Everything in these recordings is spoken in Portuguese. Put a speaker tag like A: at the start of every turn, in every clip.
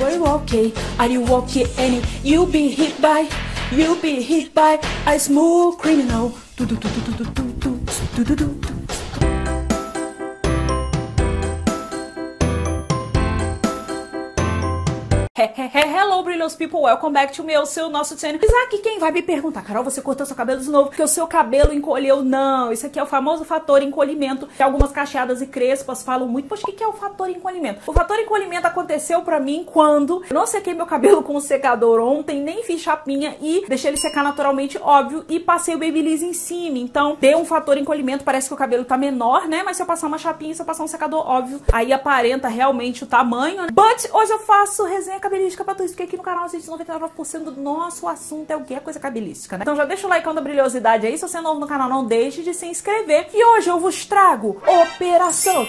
A: Are you okay? Are you okay? And you'll be hit by a smooth criminal. Hello, brilliant people, welcome back to nosso channel. Aqui quem vai me perguntar, Carol, você cortou seu cabelo de novo porque o seu cabelo encolheu? Não, isso aqui é o famoso fator encolhimento, que algumas cacheadas e crespas falam muito. Poxa, o que é o fator encolhimento? O fator encolhimento aconteceu pra mim quando eu não sequei meu cabelo com o secador ontem, nem fiz chapinha e deixei ele secar naturalmente, óbvio, e passei o Babyliss em cima. Então, deu um fator encolhimento, parece que o cabelo tá menor, né? Mas se eu passar uma chapinha, se eu passar um secador, óbvio, aí aparenta realmente o tamanho, né? But hoje eu faço resenha cabelística pra tudo, porque aqui no canal, gente, 99% do nosso assunto é o que? É coisa cabelística, né? Então já deixa o like da brilhosidade aí, se você é novo no canal, não deixe de se inscrever. E hoje eu vos trago Operação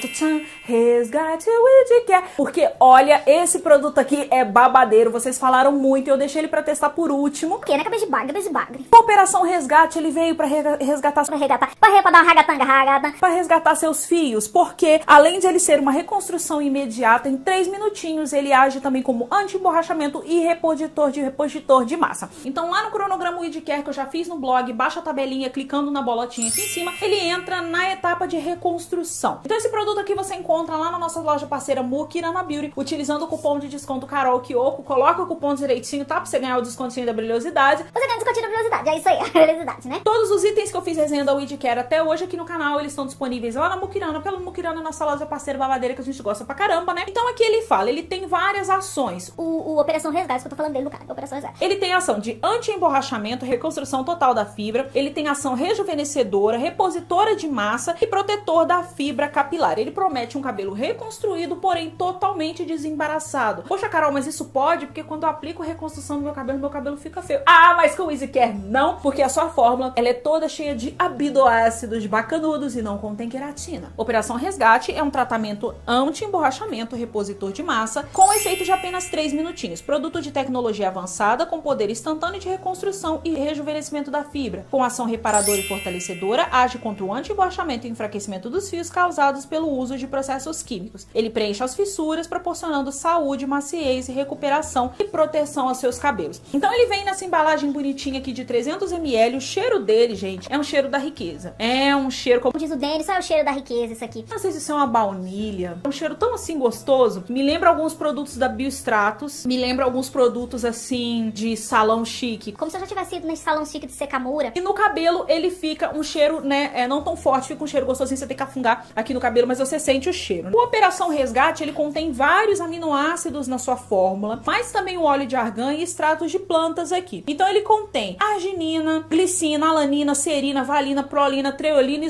A: Resgate WeDcare, porque olha, esse produto aqui é babadeiro, vocês falaram muito e eu deixei ele pra testar por último.
B: Porque, né? Cabeça de bagre.
A: Operação Resgate, ele veio pra resgatar...
B: Pra dar uma ragatanga.
A: Pra resgatar seus fios, porque além de ele ser uma reconstrução imediata, em 3 minutinhos ele age também como anti-emborrachamento e repositor de massa. Então lá no cronograma WeDcare que eu já fiz no blog, baixa a tabelinha clicando na bolotinha aqui em cima, ele entra na etapa de reconstrução. Então esse produto aqui você encontra lá na nossa loja parceira Mukirana Beauty, utilizando o cupom de desconto Carol Kyoko, coloca o cupom direitinho, tá? Pra você ganhar o descontinho da brilhosidade.
B: Você ganha o descontinho da brilhosidade, é isso aí, a brilhosidade, né?
A: Todos os itens que eu fiz resenha da WeDcare até hoje aqui no canal, eles estão disponíveis lá na Mukirana, pela Mukirana, nossa loja parceira babadeira que a gente gosta pra caramba, né? Então aqui ele fala, ele tem várias ações.
B: O Operação Resgate, que eu tô falando dele no cara, Operação Resgate.
A: Ele tem ação de anti-emborrachamento, reconstrução total da fibra, ele tem ação rejuvenescedora, repositora de massa e protetor da fibra capilar. Ele promete um cabelo reconstruído, porém totalmente desembaraçado. Poxa, Carol, mas isso pode? Porque quando eu aplico reconstrução no meu cabelo fica feio. Ah, mas com o WeDcare não, porque a sua fórmula, ela é toda cheia de aminoácidos bacanudos e não contém queratina. Operação Resgate é um tratamento anti-emborrachamento, repositor de massa, com efeito de apenas 3 minutinhos. Produto de tecnologia avançada com poder instantâneo de reconstrução e rejuvenescimento da fibra. Com ação reparadora e fortalecedora, age contra o anti-emborrachamento e enfraquecimento dos fios causados pelo uso de processos químicos. Ele preenche as fissuras, proporcionando saúde, maciez e recuperação e proteção aos seus cabelos. Então ele vem nessa embalagem bonitinha aqui de 300 ml. O cheiro dele, gente, é um cheiro da riqueza. É um cheiro, como
B: diz o Denis, é o cheiro da riqueza isso aqui.
A: Não sei se isso é uma baunilha. É um cheiro tão assim gostoso. Me lembra alguns produtos da Biostratos. Me lembra alguns produtos assim de salão chique.
B: Como se eu já tivesse ido nesse salão chique de Secamura.
A: E no cabelo ele fica um cheiro, né, não tão forte, fica um cheiro gostosinho, você tem que afungar aqui no cabelo, mas você sente o cheiro. O Operação Resgate, ele contém vários aminoácidos na sua fórmula, mas também o óleo de argan e extratos de plantas aqui. Então ele contém arginina, glicina, alanina, serina, valina, prolina, treolina,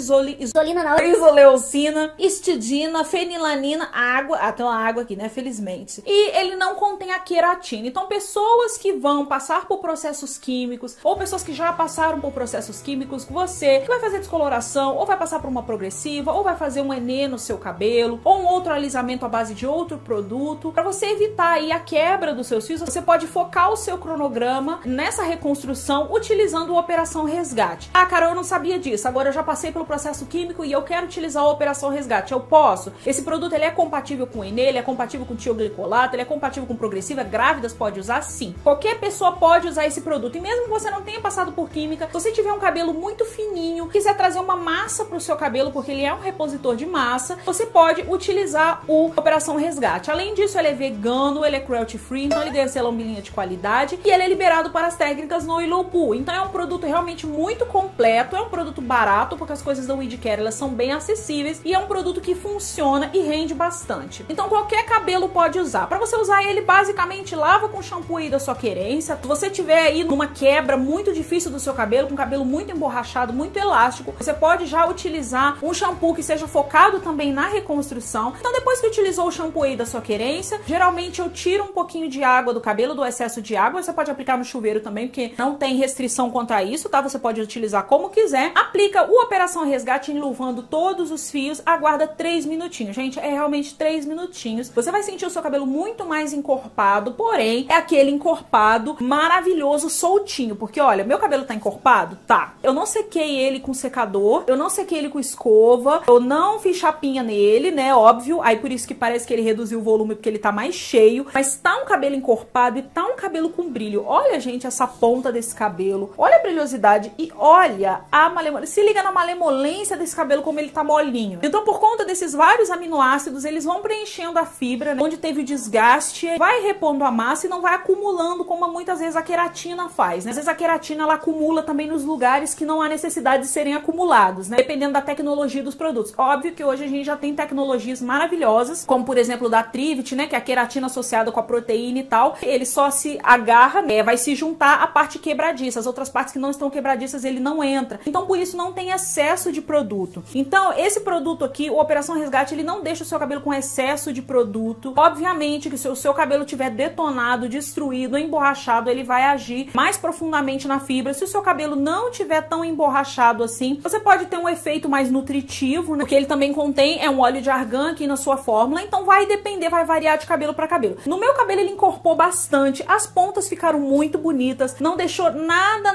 A: isoleucina, histidina, fenilanina, água, tem uma água aqui, né, felizmente. E ele não contém a queratina. Então pessoas que vão passar por processos químicos, ou pessoas que já passaram por processos químicos, você que vai fazer descoloração, ou vai passar por uma progressiva, ou vai fazer um enê no seu cabelo, ou um outro alisamento à base de outro produto, para você evitar aí a quebra dos seus fios, você pode focar o seu cronograma nessa reconstrução utilizando a Operação Resgate. Ah, Carol, eu não sabia disso, agora eu já passei pelo processo químico e eu quero utilizar a Operação Resgate. Eu posso? Esse produto, ele é compatível com enê, ele é compatível com tioglicolato, ele é compatível com progressiva, grávidas pode usar? Sim. Qualquer pessoa pode usar esse produto. E mesmo que você não tenha passado por química, se você tiver um cabelo muito fininho, quiser trazer uma massa pro seu cabelo, porque ele é um repositor de massa, você pode utilizar o Operação Resgate. Além disso, ele é vegano, ele é cruelty free, então ele ganha selambilinha de qualidade e ele é liberado para as técnicas no low poo. Então é um produto realmente muito completo, é um produto barato, porque as coisas da WeDcare, elas são bem acessíveis e é um produto que funciona e rende bastante. Então qualquer cabelo pode usar. Para você usar ele, basicamente lava com shampoo aí da sua querência. Se você tiver aí numa quebra muito difícil do seu cabelo, com cabelo muito emborrachado, muito elástico, você pode já utilizar um shampoo que seja focado também na reconstrução. Então depois que utilizou o shampoo aí da sua querência, geralmente eu tiro um pouquinho de água do cabelo, do excesso de água. Você pode aplicar no chuveiro também, porque não tem restrição contra isso, tá? Você pode utilizar como quiser. Aplica o Operação Resgate enluvando todos os fios, aguarda 3 minutinhos. Gente, é realmente 3 minutinhos. Você vai sentir o seu cabelo muito mais encorpado encorpado, porém é aquele encorpado maravilhoso, soltinho, porque olha, meu cabelo tá encorpado? Tá. Eu não sequei ele com secador, eu não sequei ele com escova, eu não fiz chapinha nele, né, óbvio, aí por isso que parece que ele reduziu o volume, porque ele tá mais cheio, mas tá um cabelo encorpado e tá um cabelo com brilho. Olha, gente, essa ponta desse cabelo, olha a brilhosidade e olha a malemolência, se liga na malemolência desse cabelo, como ele tá molinho. Então, por conta desses vários aminoácidos, eles vão preenchendo a fibra, né, onde teve o desgaste, vai repondo a massa e não vai acumulando como muitas vezes a queratina faz, né? Às vezes a queratina, ela acumula também nos lugares que não há necessidade de serem acumulados, né? Dependendo da tecnologia dos produtos. Óbvio que hoje a gente já tem tecnologias maravilhosas, como por exemplo da Trivit, né, que é a queratina associada com a proteína e tal. Ele só se agarra, né, vai se juntar à parte quebradiça. As outras partes que não estão quebradiças, ele não entra. Então, por isso, não tem excesso de produto. Então, esse produto aqui, o Operação Resgate, ele não deixa o seu cabelo com excesso de produto. Obviamente que se o seu cabelo tiver detonado, destruído, emborrachado, ele vai agir mais profundamente na fibra. Se o seu cabelo não tiver tão emborrachado assim, você pode ter um efeito mais nutritivo, né? Porque ele também contém um óleo de argan aqui na sua fórmula, então vai depender, vai variar de cabelo para cabelo. No meu cabelo ele encorpou bastante, as pontas ficaram muito bonitas, não deixou nada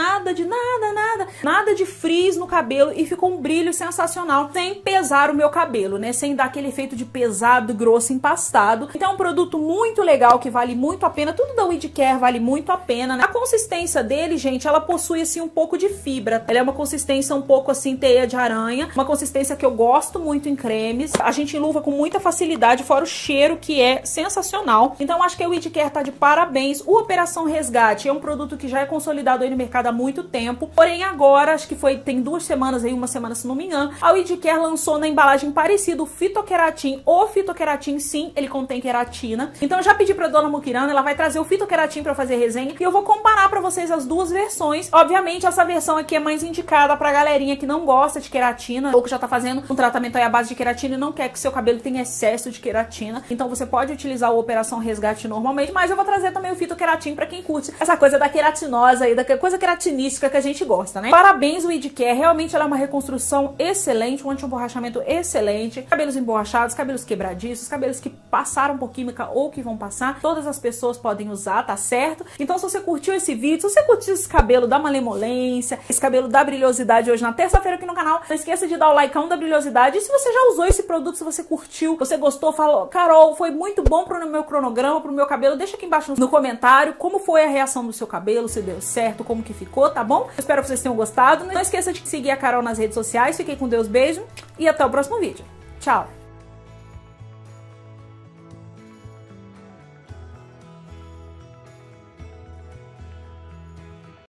A: de frizz no cabelo e ficou um brilho sensacional, sem pesar o meu cabelo, né? Sem dar aquele efeito de pesado, grosso, empastado. Então é um produto muito legal, que vale muito a pena. Tudo da Weed Care vale muito a pena, né? A consistência dele, gente, ela possui assim um pouco de fibra. Ela é uma consistência um pouco assim teia de aranha, uma consistência que eu gosto muito em cremes. A gente enluva com muita facilidade, fora o cheiro que é sensacional. Então acho que a Weed Care tá de parabéns. O Operação Resgate é um produto que já é consolidado aí no mercado há muito tempo, porém agora, acho que tem 2 semanas aí, 1 semana se não me engano, a Weed Care lançou na embalagem parecida o Fitokeratin. O Fitokeratin, sim, ele contém queratina. Então eu já pedi pra dona Mukirana, ela vai trazer o Fitokeratin pra fazer resenha e eu vou comparar pra vocês as duas versões. Obviamente essa versão aqui é mais indicada pra galerinha que não gosta de queratina ou que já tá fazendo um tratamento aí à base de queratina e não quer que seu cabelo tenha excesso de queratina. Então você pode utilizar o Operação Resgate normalmente, mas eu vou trazer também o Fitokeratin pra quem curte essa coisa da queratinosa aí, da coisa queratinística que a gente gosta, né? Parabéns, Weed Care, realmente ela é uma reconstrução excelente, um anti-emborrachamento excelente. Cabelos emborrachados, cabelos quebradiços, cabelos que passaram por química ou que vão passar, todas as pessoas podem usar, tá certo? Então se você curtiu esse vídeo, se você curtiu esse cabelo da malemolência, esse cabelo da brilhosidade hoje na terça-feira aqui no canal, não esqueça de dar o likeão da brilhosidade. E se você já usou esse produto, se você curtiu, você gostou, falou, Carol, foi muito bom pro meu cronograma, pro meu cabelo, deixa aqui embaixo no comentário como foi a reação do seu cabelo, se deu certo, como que ficou, tá bom? Eu espero que vocês tenham gostado. Não esqueça de seguir a Carol nas redes sociais. Fiquem com Deus, beijo e até o próximo vídeo. Tchau!